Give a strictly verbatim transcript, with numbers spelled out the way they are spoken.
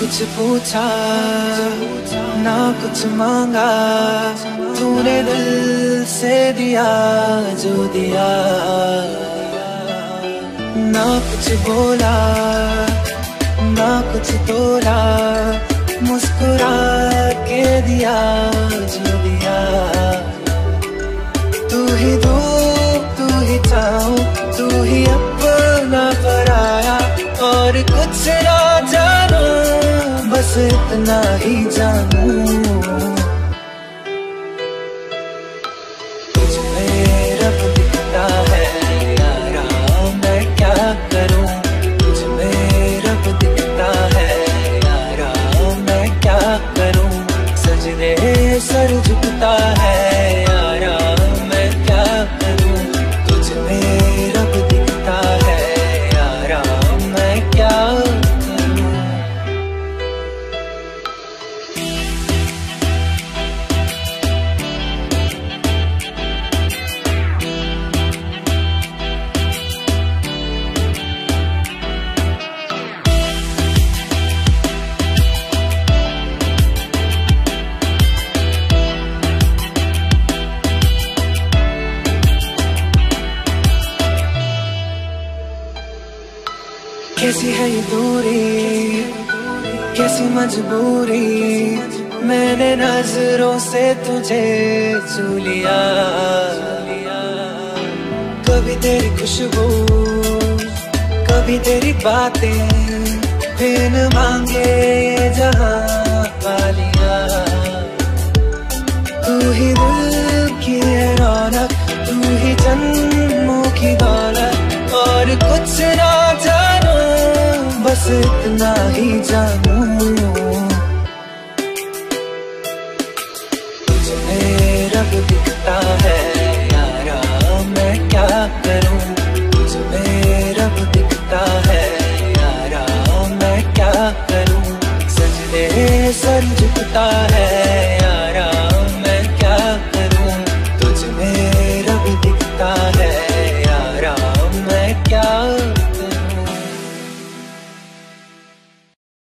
कुछ पूछा ना कुछ मांगा, तूने दिल से दिया जो दिया। ना कुछ बोला ना कुछ तोला, मुस्कुरा के दिया जो दिया। तू ही धूप तू ही छाँव, तू ही अपना पराया, और कुछ ना जानू बस इतना ही जानू। तुझ में रब दिखता है यारा, मैं क्या करूं। तुझ में रब दिखता है यारा, मैं क्या करूं। सजदे सर झुकता है यारा, मैं क्या करूं। तुझ में रब दिखता है यारा, मैं क्या करूं। कैसी है ये दूरी, कैसी मजबूरी, मैंने नजरों से तुझे छू लिया। कभी तेरी खुशबू कभी तेरी बातें, बिन मांगे ये जहां पा लिया। तू ही दिल की है रौनक, तू ही जन्मों की दौलत, और कुछ ना जानू बस इतना ही जानू। तुझ में रब दिखता है यारा, मैं क्या करूं। तुझ में रब दिखता है यारा, मैं क्या करूं। सजदे सर झुकता है